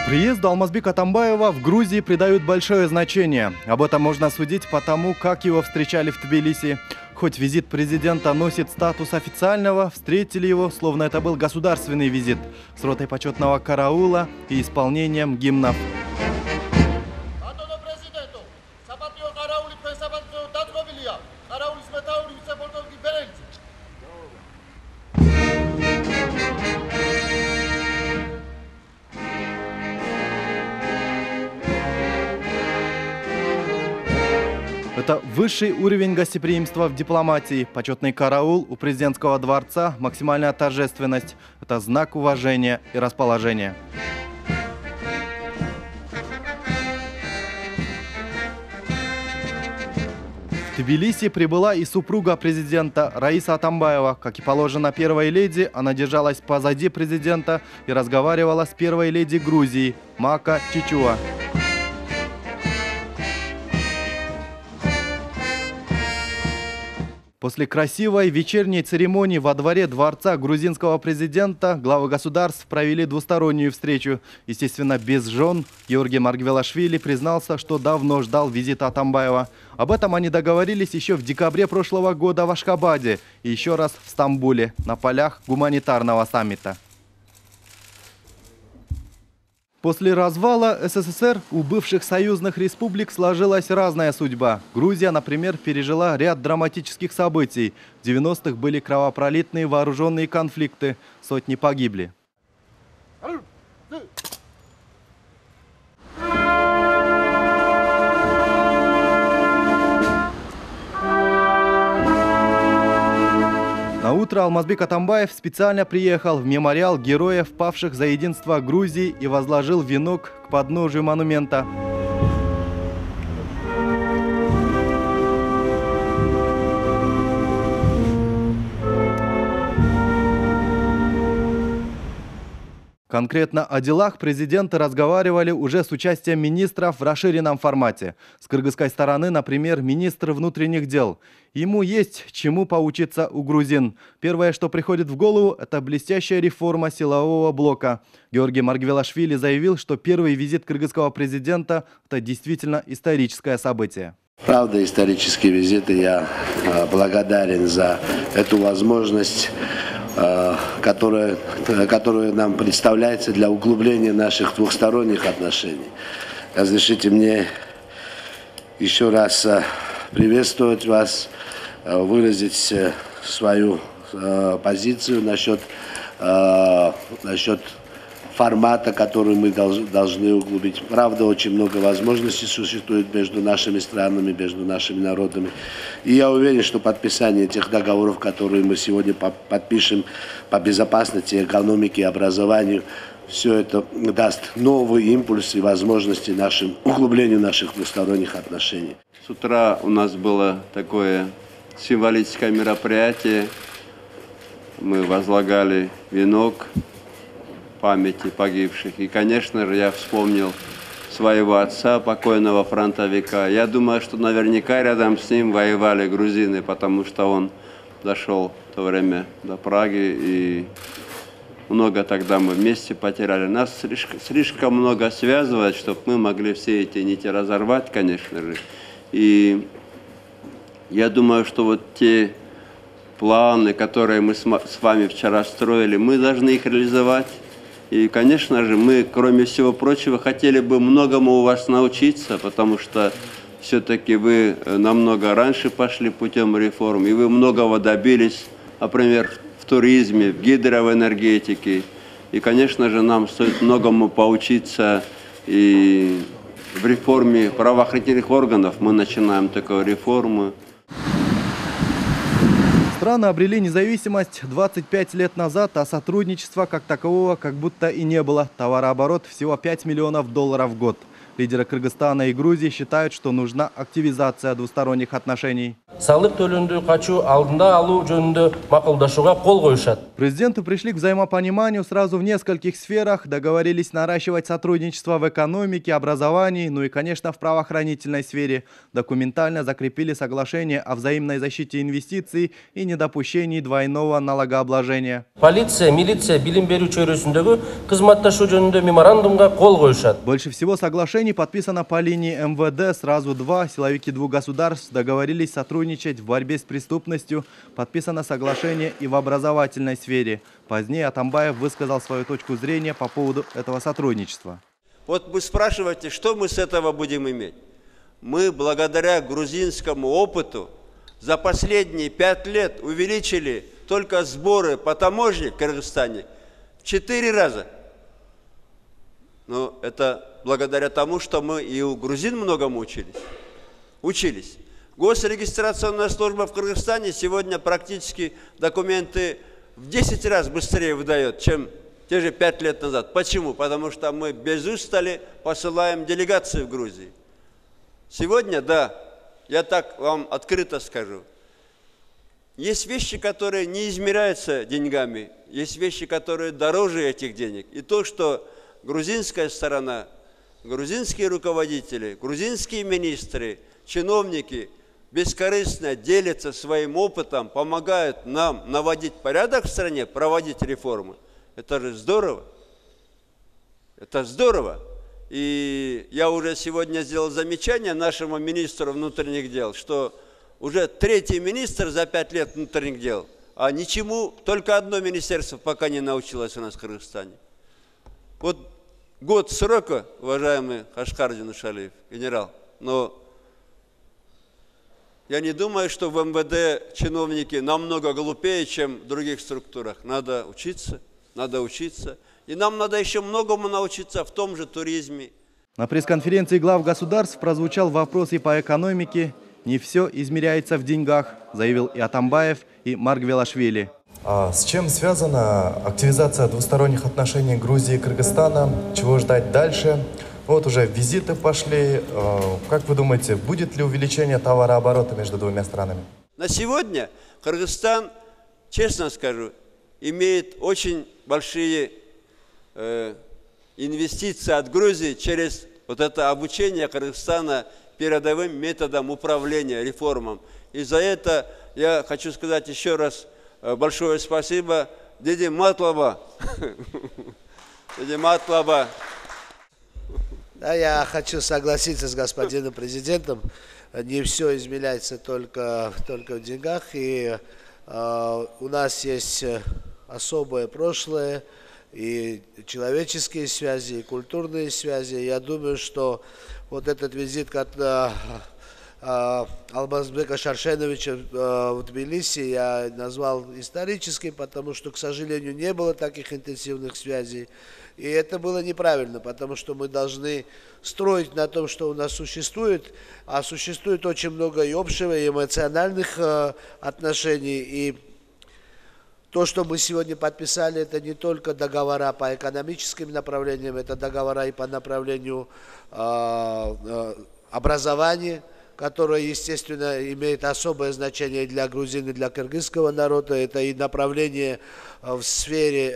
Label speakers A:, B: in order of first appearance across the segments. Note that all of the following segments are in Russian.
A: Приезду Алмазбека Атамбаева в Грузии придают большое значение. Об этом можно судить по тому, как его встречали в Тбилиси. Хоть визит президента носит статус официального, встретили его, словно это был государственный визит, с ротой почетного караула и исполнением гимнов. Это высший уровень гостеприимства в дипломатии. Почетный караул у президентского дворца, максимальная торжественность. Это знак уважения и расположения. В Тбилиси прибыла и супруга президента Раиса Атамбаева. Как и положено первой леди, она держалась позади президента и разговаривала с первой леди Грузии Мака Чичуа. После красивой вечерней церемонии во дворе дворца грузинского президента главы государств провели двустороннюю встречу. Естественно, без жен. Георгий Маргвелашвили признался, что давно ждал визита Атамбаева. Об этом они договорились еще в декабре прошлого года в Ашхабаде и еще раз в Стамбуле на полях гуманитарного саммита. После развала СССР у бывших союзных республик сложилась разная судьба. Грузия, например, пережила ряд драматических событий. В 90-х были кровопролитные вооруженные конфликты. Сотни погибли. На утро Алмазбек Атамбаев специально приехал в мемориал героев, павших за единство Грузии, и возложил венок к подножию монумента. Конкретно о делах президенты разговаривали уже с участием министров в расширенном формате. С кыргызской стороны, например, министр внутренних дел. Ему есть чему поучиться у грузин. Первое, что приходит в голову, это блестящая реформа силового блока. Георгий Маргвелашвили заявил, что первый визит кыргызского президента – это действительно историческое событие.
B: Правда, исторический визит, и я благодарен за эту возможность, которая нам представляется для углубления наших двухсторонних отношений. Разрешите мне еще раз приветствовать вас, выразить свою позицию насчет формата, который мы должны углубить. Правда, очень много возможностей существует между нашими странами, между нашими народами. И я уверен, что подписание тех договоров, которые мы сегодня подпишем по безопасности, экономике и образованию, все это даст новый импульс и возможности углублению наших двусторонних отношений.
C: С утра у нас было такое символическое мероприятие. Мы возлагали венок памяти погибших. И, конечно же, я вспомнил своего отца, покойного фронтовика. Я думаю, что наверняка рядом с ним воевали грузины, потому что он дошел в то время до Праги, и много тогда мы вместе потеряли. Нас слишком много связывает, чтобы мы могли все эти нити разорвать, конечно же. И я думаю, что вот те планы, которые мы с вами вчера строили, мы должны их реализовать. И, конечно же, мы, кроме всего прочего, хотели бы многому у вас научиться, потому что все-таки вы намного раньше пошли путем реформ, и вы многого добились, например, в туризме, в гидроэнергетике. И, конечно же, нам стоит многому поучиться и в реформе правоохранительных органов. Мы начинаем такую реформу.
A: Страны обрели независимость 25 лет назад, а сотрудничества как такового как будто и не было. Товарооборот всего $5 миллионов в год. Лидеры Кыргызстана и Грузии считают, что нужна активизация двусторонних отношений. Президенты пришли к взаимопониманию сразу в нескольких сферах, договорились наращивать сотрудничество в экономике, образовании, ну и, конечно, в правоохранительной сфере. Документально закрепили соглашение о взаимной защите инвестиций и недопущении двойного налогообложения.
D: Полиция, милиция, билим берүү чөйрөсүндөгү кызматташуу жөнүндө меморандумга кол коюшат.
A: Больше всего соглашений подписано по линии МВД. Сразу два. Силовики двух государств договорились сотрудничать в борьбе с преступностью. Подписано соглашение и в образовательной сфере. Позднее Атамбаев высказал свою точку зрения по поводу этого сотрудничества.
C: Вот вы спрашиваете, что мы с этого будем иметь? Мы благодаря грузинскому опыту за последние 5 лет увеличили только сборы по таможне в Кыргызстане в 4 раза. Но это благодаря тому, что мы и у грузин многому учились. Госрегистрационная служба в Кыргызстане сегодня практически документы в 10 раз быстрее выдает, чем те же 5 лет назад. Почему? Потому что мы без устали посылаем делегации в Грузию. Сегодня, да, я так вам открыто скажу, есть вещи, которые не измеряются деньгами, есть вещи, которые дороже этих денег. И то, что грузинская сторона, грузинские руководители, грузинские министры, чиновники бескорыстно делятся своим опытом, помогают нам наводить порядок в стране, проводить реформы. Это же здорово. Это здорово. И я уже сегодня сделал замечание нашему министру внутренних дел, что уже 3-й министр за 5 лет внутренних дел, а ничему только одно министерство пока не научилось у нас в Кыргызстане. Вот год срока, уважаемый Хашкардин Ушалиев, генерал, но я не думаю, что в МВД чиновники намного глупее, чем в других структурах. Надо учиться. И нам надо еще многому научиться в том же туризме.
A: На пресс-конференции глав государств прозвучал вопрос и по экономике. Не все измеряется в деньгах, заявил и Атамбаев, и Маргвелашвили.
E: А с чем связана активизация двусторонних отношений Грузии и Кыргызстана? Чего ждать дальше? Вот уже визиты пошли. Как вы думаете, будет ли увеличение товарооборота между двумя странами?
C: На сегодня Кыргызстан, честно скажу, имеет очень большие инвестиции от Грузии через вот это обучение Кыргызстана передовым методам управления, реформам. И за это я хочу сказать еще раз большое спасибо Деде Матлаба. Деде Матлаба.
B: Да, я хочу согласиться с господином президентом. Не все измеряется только в деньгах. И у нас есть особое прошлое, и человеческие связи, и культурные связи. Я думаю, что вот этот визит Алмазбека Шаршеновича в Тбилиси я назвал историческим, потому что, к сожалению, не было таких интенсивных связей. И это было неправильно, потому что мы должны строить на том, что у нас существует, а существует очень много и общего, и эмоциональных отношений. И то, что мы сегодня подписали, это не только договора по экономическим направлениям, это договора и по направлению образования, которое, естественно, имеет особое значение для грузин и для кыргызского народа. Это и направление в сфере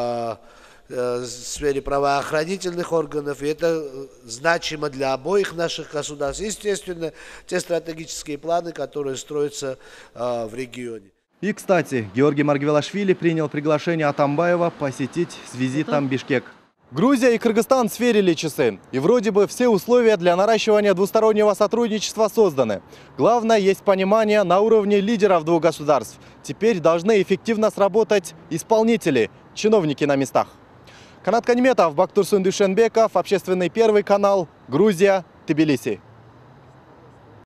B: правоохранительных органов, и это значимо для обоих наших государств. Естественно, те стратегические планы, которые строятся в регионе.
A: И, кстати, Георгий Маргвелашвили принял приглашение Атамбаева посетить с визитом Бишкек. Грузия и Кыргызстан сверили часы. И вроде бы все условия для наращивания двустороннего сотрудничества созданы. Главное, есть понимание на уровне лидеров двух государств. Теперь должны эффективно сработать исполнители, чиновники на местах. Канат Каниметов, Бактурсун Душенбеков, Общественный первый канал, Грузия, Тбилиси.